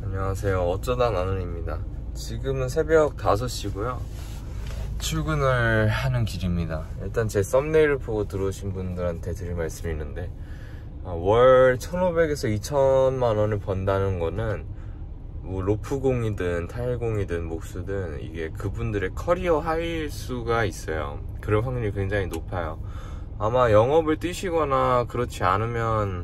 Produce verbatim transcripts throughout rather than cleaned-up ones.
안녕하세요. 어쩌다 나눔입니다. 지금은 새벽 다섯 시고요 출근을 하는 길입니다. 일단 제 썸네일을 보고 들어오신 분들한테 드릴 말씀이 있는데, 월 천오백에서 이천만 원을 번다는 거는 뭐 로프공이든 타일공이든 목수든 이게 그분들의 커리어 하일 수가 있어요. 그럴 확률이 굉장히 높아요. 아마 영업을 뛰시거나 그렇지 않으면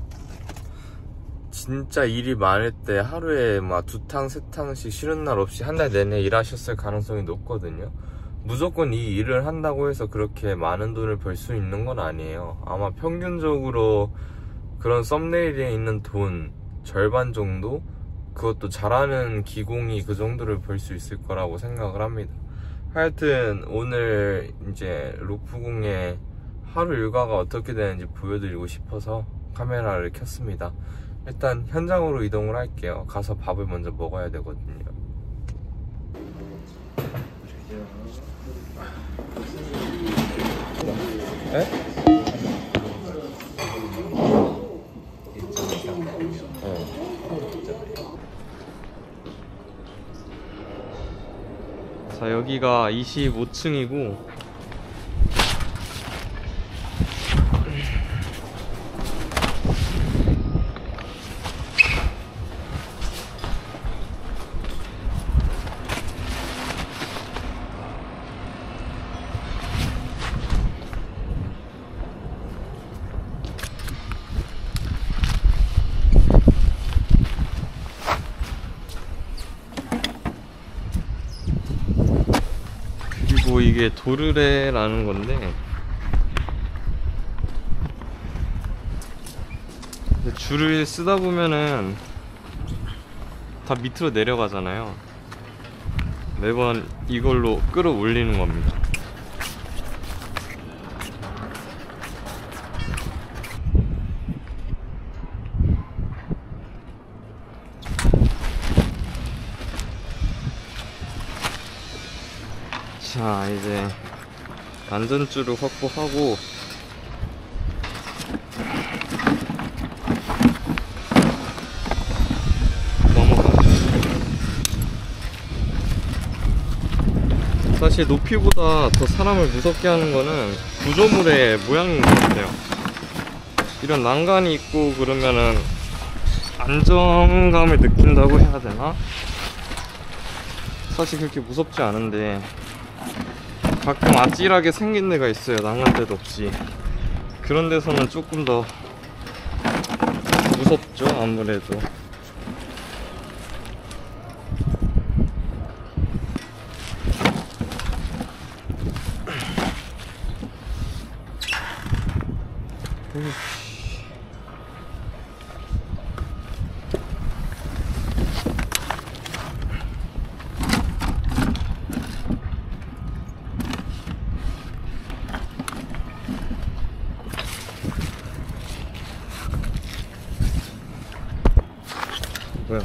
진짜 일이 많을 때 하루에 막 두 탕, 세 탕씩 쉬는 날 없이 한 달 내내 일하셨을 가능성이 높거든요. 무조건 이 일을 한다고 해서 그렇게 많은 돈을 벌 수 있는 건 아니에요. 아마 평균적으로 그런 썸네일에 있는 돈 절반 정도? 그것도 잘하는 기공이 그 정도를 벌 수 있을 거라고 생각을 합니다. 하여튼 오늘 이제 로프공의 하루 일과가 어떻게 되는지 보여드리고 싶어서 카메라를 켰습니다. 일단 현장으로 이동을 할게요. 가서 밥을 먼저 먹어야 되거든요. 에? 어. 자, 여기가 이십오 층이고 그리고 이게 도르래라는 건데, 줄을 쓰다 보면은 다 밑으로 내려가잖아요. 매번 이걸로 끌어올리는 겁니다. 자, 이제 안전줄을 확보하고 넘어가죠. 사실 높이보다 더 사람을 무섭게 하는 거는 구조물의 모양인 것 같아요. 이런 난간이 있고 그러면은 안정감을 느낀다고 해야 되나? 사실 그렇게 무섭지 않은데 가끔 아찔하게 생긴 데가 있어요. 난간대도 없이. 그런 데서는 조금 더 무섭죠, 아무래도. 뭐야?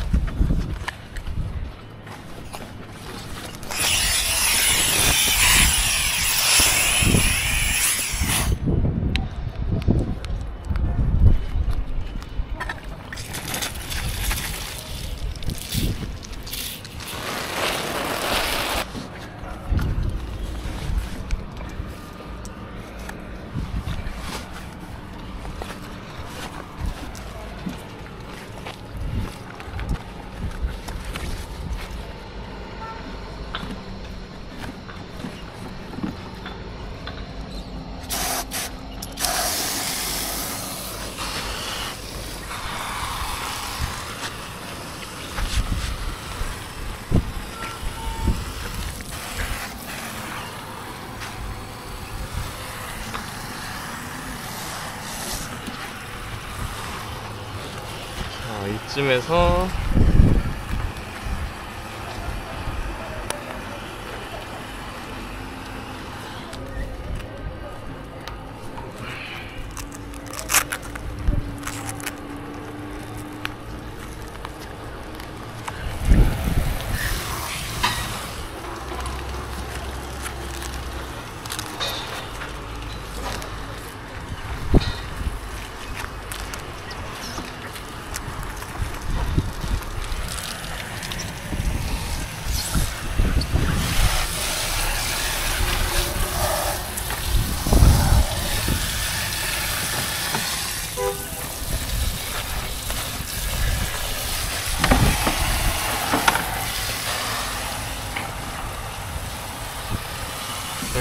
자, 이쯤에서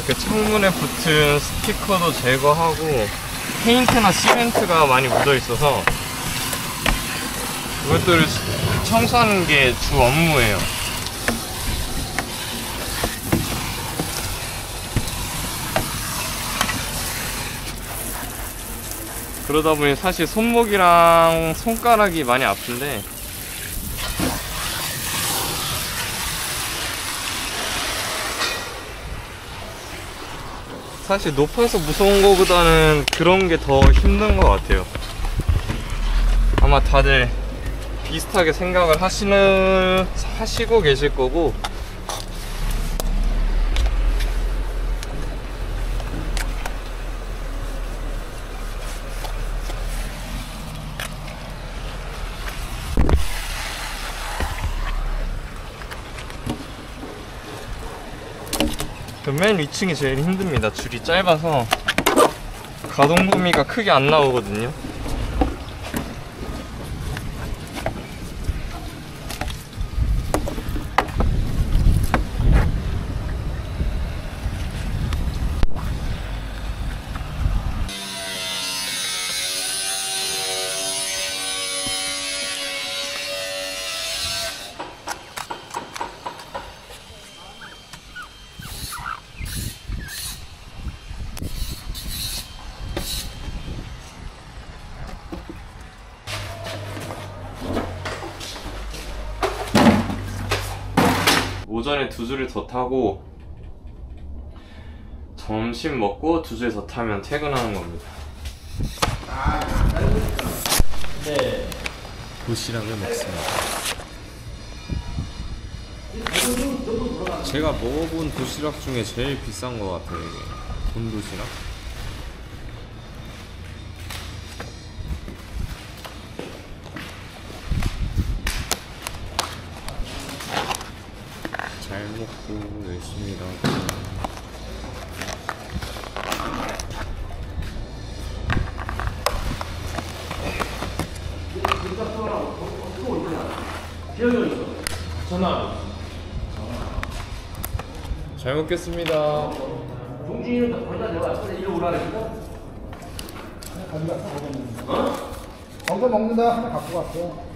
이렇게 창문에 붙은 스티커도 제거하고 페인트나 시멘트가 많이 묻어 있어서 그것들을 청소하는 게 주 업무예요. 그러다 보니 사실 손목이랑 손가락이 많이 아픈데 사실 높아서 무서운 거보다는 그런 게 더 힘든 것 같아요. 아마 다들 비슷하게 생각을 하시는 하시고 계실 거고, 맨 위층이 제일 힘듭니다. 줄이 짧아서 가동 범위가 크게 안 나오거든요. 오전에 두 줄을 더 타고 점심 먹고 두 줄 더 타면 퇴근하는 겁니다. 네. 도시락을 먹습니다. 제가 먹어본 도시락 중에 제일 비싼 것 같아요. 이게 돈 도시락. 잘 먹고 열심히 일하고. 잘 먹겠습니다. 동진이는 거기다 내가 이리 오라 그랬어? 어? 거기서 먹는다 하나 갖고 갔어.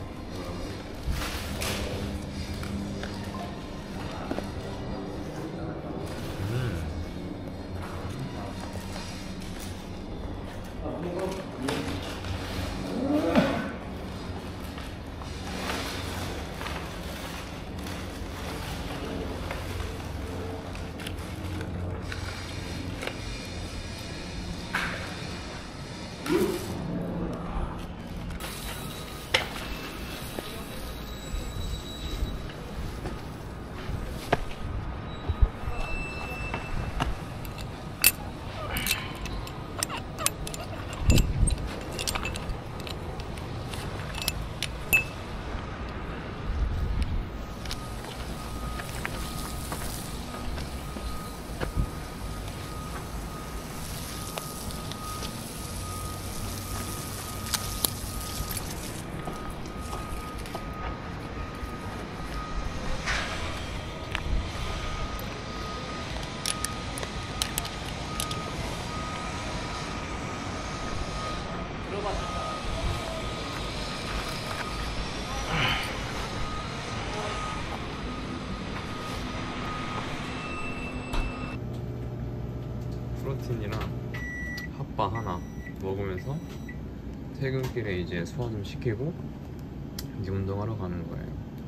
프로틴이랑 핫바 하나 먹으면서 퇴근길에 이제 소화 좀 시키고 이제 운동하러 가는 거예요.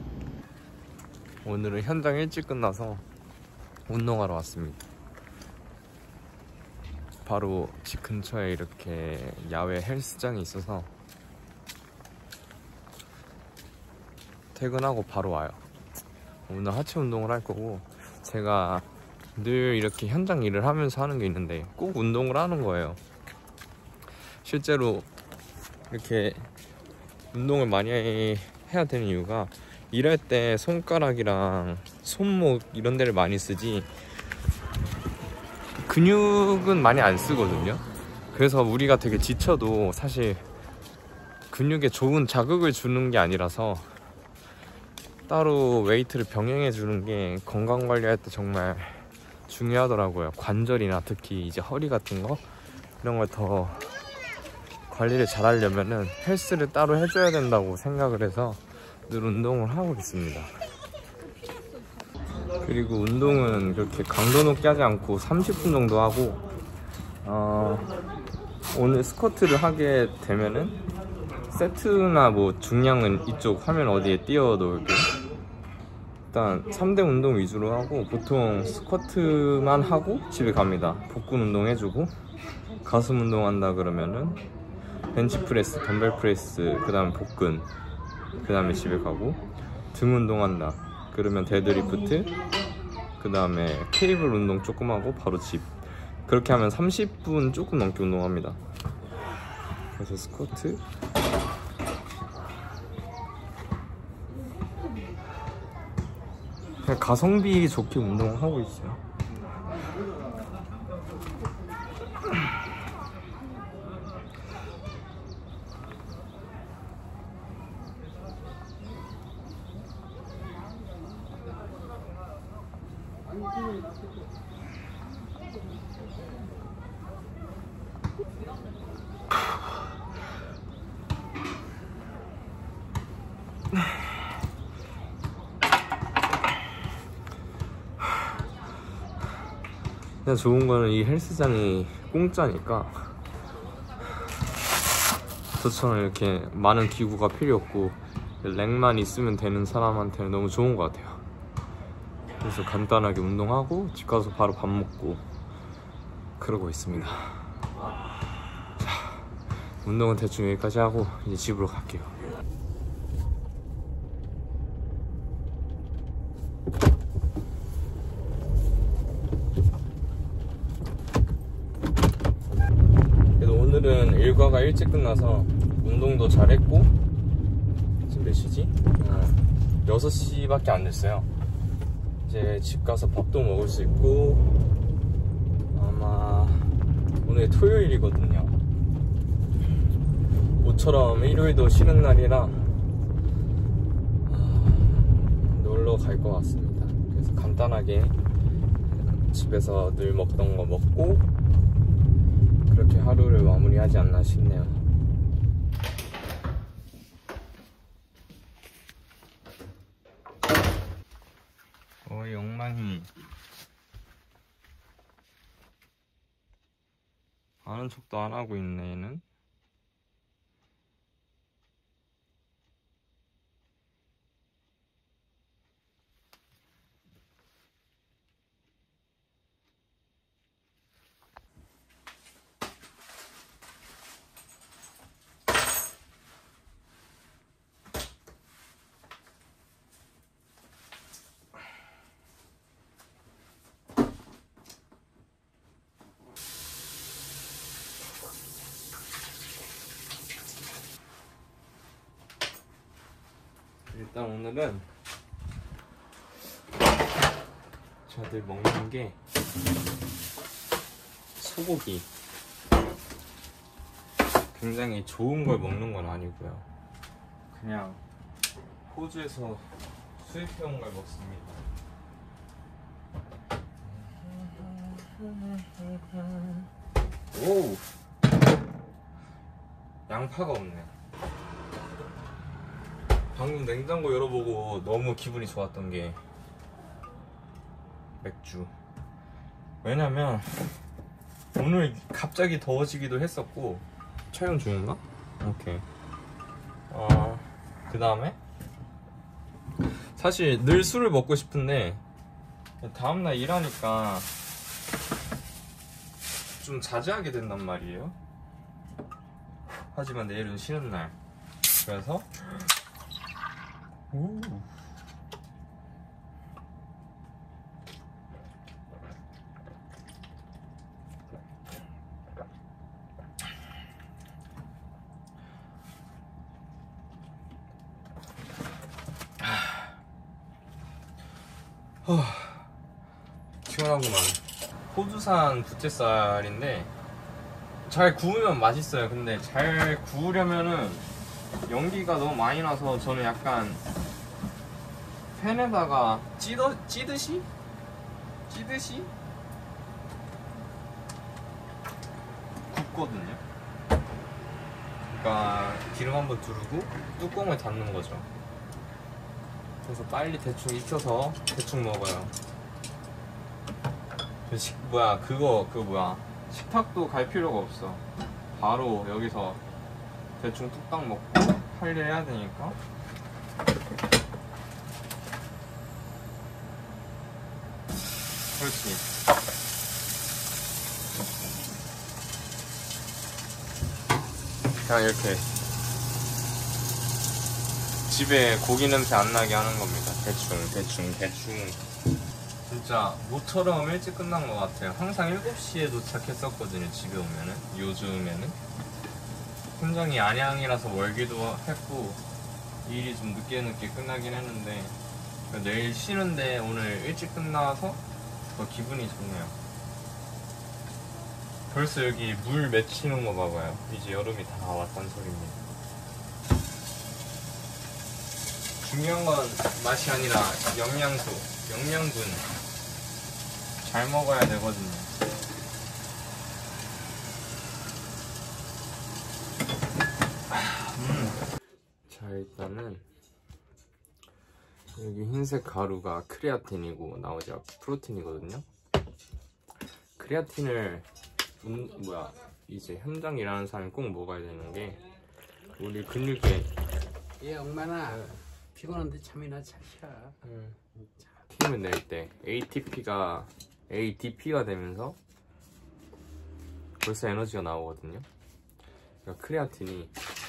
오늘은 현장 일찍 끝나서 운동하러 왔습니다. 바로 집 근처에 이렇게 야외 헬스장이 있어서 퇴근하고 바로 와요. 오늘 하체 운동을 할 거고, 제가 늘 이렇게 현장 일을 하면서 하는 게 있는데 꼭 운동을 하는 거예요. 실제로 이렇게 운동을 많이 해야 되는 이유가, 일할 때 손가락이랑 손목 이런 데를 많이 쓰지 근육은 많이 안 쓰거든요. 그래서 우리가 되게 지쳐도 사실 근육에 좋은 자극을 주는 게 아니라서 따로 웨이트를 병행해 주는 게 건강 관리할 때 정말 중요하더라고요. 관절이나 특히 이제 허리 같은 거 이런 걸 더 관리를 잘 하려면은 헬스를 따로 해줘야 된다고 생각을 해서 늘 운동을 하고 있습니다. 그리고 운동은 그렇게 강도 높게 하지 않고 삼십 분 정도 하고, 어, 오늘 스쿼트를 하게 되면은 세트나 뭐 중량은 이쪽 화면 어디에 띄워 놓을게요. 일단 삼 대 운동 위주로 하고, 보통 스쿼트만 하고 집에 갑니다. 복근 운동 해주고, 가슴 운동 한다 그러면은 벤치프레스, 덤벨프레스, 그 다음에 복근, 그 다음에 집에 가고, 등 운동 한다 그러면 데드리프트, 그 다음에 케이블 운동 조금 하고 바로 집. 그렇게 하면 삼십 분 조금 넘게 운동합니다. 그래서 스쿼트, 그냥 가성비 좋게 운동하고 있어요. 그냥 좋은 거는 이 헬스장이 공짜니까 저처럼 이렇게 많은 기구가 필요 없고 렉만 있으면 되는 사람한테는 너무 좋은 것 같아요. 그래서 간단하게 운동하고 집 가서 바로 밥 먹고 그러고 있습니다. 자, 운동은 대충 여기까지 하고 이제 집으로 갈게요. 그래도 오늘은 일과가 일찍 끝나서 운동도 잘했고, 지금 몇 시지? 어, 여섯 시밖에 안 됐어요. 이제 집 가서 밥도 먹을 수 있고, 아마 오늘 토요일이거든요. 모처럼 일요일도 쉬는 날이라 아, 놀러 갈 것 같습니다. 그래서 간단하게 집에서 늘 먹던 거 먹고 그렇게 하루를 마무리하지 않나 싶네요. 어이 엉망이 아는 척도 안 하고 있네 얘는. 일단 오늘은 제가 늘 먹는 게 소고기. 굉장히 좋은 걸 먹는 건 아니고요. 그냥 호주에서 수입해온 걸 먹습니다. 오! 양파가 없네. 방금 냉장고 열어보고 너무 기분이 좋았던 게 맥주. 왜냐면 오늘 갑자기 더워지기도 했었고. 촬영 중인가? 오케이. 어, 그 다음에 사실 늘 술을 먹고 싶은데 다음날 일하니까 좀 자제하게 된단 말이에요. 하지만 내일은 쉬는 날. 그래서 오. 후, 시원하구만. 호주산 부채살인데 잘 구우면 맛있어요. 근데 잘 구우려면은 연기가 너무 많이 나서 저는 약간 팬에다가 찌더, 찌듯이? 찌듯이? 익거든요. 그러니까 기름 한번 두르고 뚜껑을 닫는 거죠. 그래서 빨리 대충 익혀서 대충 먹어요. 식, 뭐야 그거 그거 뭐야 식탁도 갈 필요가 없어. 바로 여기서 대충 뚝딱 먹고 할 일 해야 되니까. 그렇지. 그냥 이렇게 집에 고기 냄새 안 나게 하는 겁니다. 대충 대충 대충. 진짜 모처럼 일찍 끝난 것 같아요. 항상 일곱 시에 도착했었거든요, 집에 오면은. 요즘에는 현장이 안양이라서 멀기도 했고 일이 좀 늦게 늦게 끝나긴 했는데 내일 쉬는데 오늘 일찍 끝나서 더 기분이 좋네요. 벌써 여기 물 맺히는 거 봐봐요. 이제 여름이 다 왔단 소리입니다. 중요한 건 맛이 아니라 영양소, 영양분 잘 먹어야 되거든요. 음. 자, 일단은 여기 흰색 가루가 크레아틴이고 나머지가 프로틴이거든요. 크레아틴을 음, 뭐야 이제 현장 일하는 사람이 꼭 먹어야 되는 게 우리 근육에 예, 엄마나 네. 피곤한데 참이나 차셔. 음. 힘을 낼 때 에이티피가 에이디피가 되면서 벌써 에너지가 나오거든요. 그러니까 크레아틴이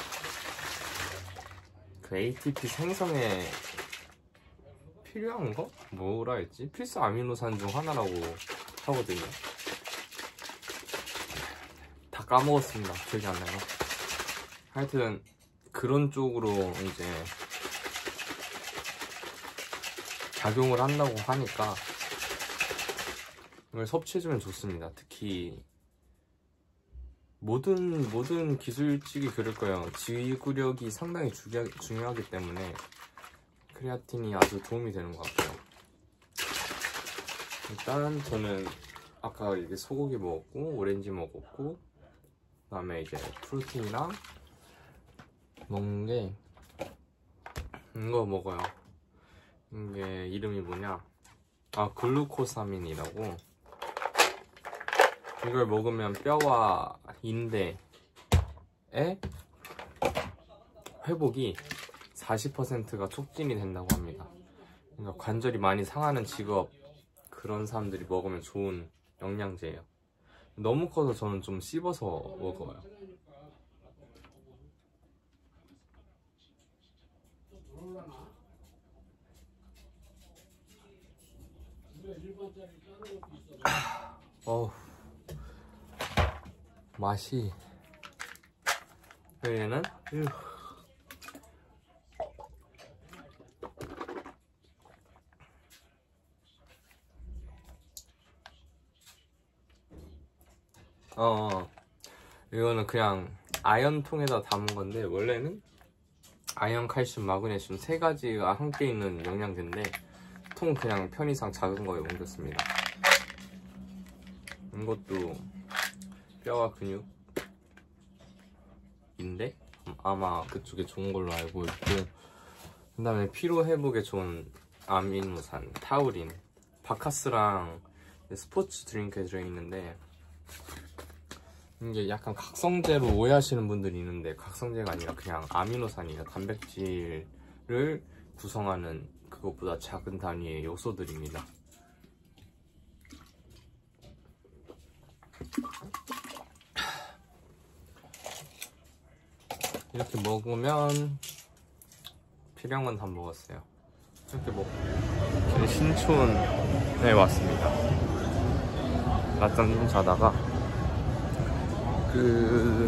그 에이티피 생성에 필요한 거? 뭐라 했지? 필수 아미노산 중 하나라고 하거든요. 다 까먹었습니다. 기억이 안 나요. 하여튼 그런 쪽으로 이제 작용을 한다고 하니까 이걸 섭취해주면 좋습니다. 특히 모든 모든 기술직이 그럴 거예요. 지구력이 상당히 중요, 중요하기 때문에 크레아틴이 아주 도움이 되는 것 같아요. 일단 저는 아까 이게 소고기 먹었고 오렌지 먹었고 그 다음에 이제 프로틴이랑 먹는 게 이거 먹어요. 이게 이름이 뭐냐, 아 글루코사민이라고. 이걸 먹으면 뼈와 인대의 회복이 사십 퍼센트가 촉진이 된다고 합니다. 그러니까 관절이 많이 상하는 직업 그런 사람들이 먹으면 좋은 영양제예요. 너무 커서 저는 좀 씹어서 먹어요. 어우, 맛이 얘는 으. 어 이거는 그냥 아연통에다 담은 건데 원래는 아연, 칼슘, 마그네슘 세 가지가 함께 있는 영양제인데 통 그냥 편의상 작은 거에 옮겼습니다. 이것도 뼈와 근육인데 아마 그쪽에 좋은 걸로 알고 있고, 그 다음에 피로 회복에 좋은 아미노산, 타우린, 바카스랑 스포츠 드링크에 들어있는데 이게 약간 각성제로 오해하시는 분들이 있는데 각성제가 아니라 그냥 아미노산이나 단백질을 구성하는 그것보다 작은 단위의 요소들입니다. 이렇게 먹으면 필요한 건 다 먹었어요. 이렇게 먹고 저희 신촌에 왔습니다. 낮잠 좀 자다가 그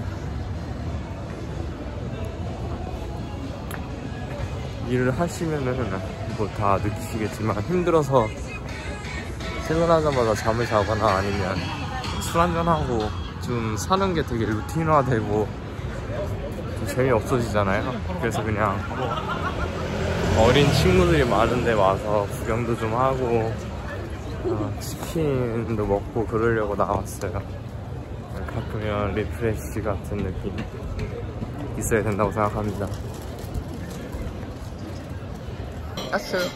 일을 하시면은 뭐 다 느끼시겠지만 힘들어서 퇴근하자마자 잠을 자거나 아니면 술 한잔하고 좀 사는 게 되게 루틴화되고 좀 재미없어지잖아요. 그래서 그냥 어린 친구들이 많은데 와서 구경도 좀 하고 어, 치킨도 먹고 그러려고 나왔어요. 바꾸면 리프레시 같은 느낌 있어야 된다고 생각합니다. That's true.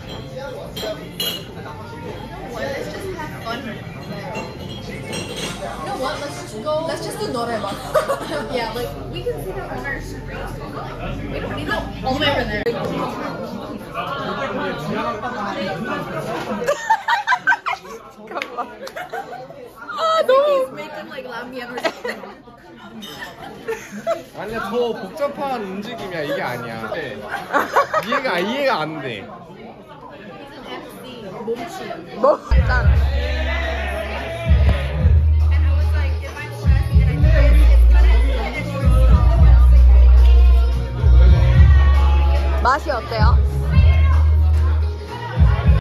You know what? Let's just go. Let's just do Noreba. Yeah, like we can see that on our screen. We don't need to all the way over there. 아 너무. He's making like ramen or something. 아니야 더 복잡한 움직임이야 이게 아니야. 네. 이해가 이해가 안 돼. 몸치. 너 일단. And I was like, if I'm stressed, then I think it's gonna. 맛이 어때요?